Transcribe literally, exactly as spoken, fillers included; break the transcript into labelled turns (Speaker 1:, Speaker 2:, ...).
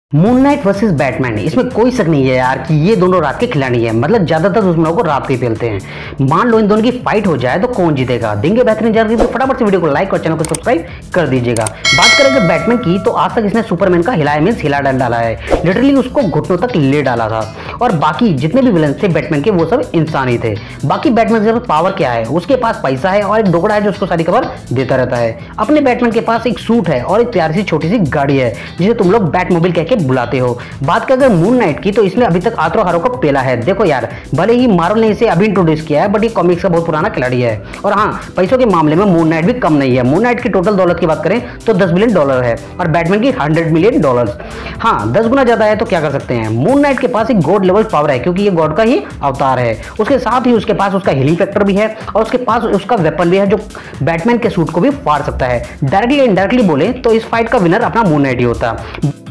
Speaker 1: Moon night versus Batman, इसमें कोई शक नहीं है यार कि ये दोनों रात के खिलाड़ी हैं। मतलब ज्यादातर दुश्मनों को रात के खेलते हैं। मान लो इन दोनों की फाइट हो जाए तो कौन जीतेगा? देंगे बेहतरीन जानकारी तो फटाफट से वीडियो को लाइक और चैनल को सब्सक्राइब कर दीजिएगा। बात करें अगर बैटमैन की, तो आज तक इसने सुपरमैन का हिलाया मीन्स हिला डाल डाला है। लिटरली उसको घुटनों तक ले डाला था। और बाकी जितने भी विलन थे बैटमैन के, वो सब इंसान ही थे। बाकी बैटमैन के पास पावर क्या है? उसके पास पैसा है और एक डोगड़ा है जो उसको सारी खबर देता रहता है। अपने बैटमैन के पास एक सूट है और एक प्यारी सी छोटी सी गाड़ी है जिसे तुम लोग बैटमोबाइल कह के बुलाते हो। बात करें अगर मून नाइट की, तो इसने अभी तक आतरो हारो को पेला है। देखो यार, भले ही मार्वल ने इसे अभी इंट्रोड्यूस किया है, बट ये कॉमिक्स का बहुत पुराना खिलाड़ी है। और हाँ, पैसों के मामले में मून नाइट भी कम नहीं है। मून नाइट की टोटल दौलत की बात करें तो दस बिलियन डॉलर है और बैटमैन की हंड्रेड मिलियन डॉलर। हाँ, दस गुना ज्यादा है तो क्या कर सकते हैं। मून नाइट के पास एक गॉड लेवल पावर है क्योंकि ये गॉड का ही अवतार है। उसके साथ ही उसके पास उसका हीलिंग फैक्टर भी है और उसके पास उसका वेपन भी है जो बैटमैन के सूट को भी फाड़ सकता है। डायरेक्टली इनडायरेक्टली बोले तो इस फाइट का विनर अपना मून नाइट ही होता है।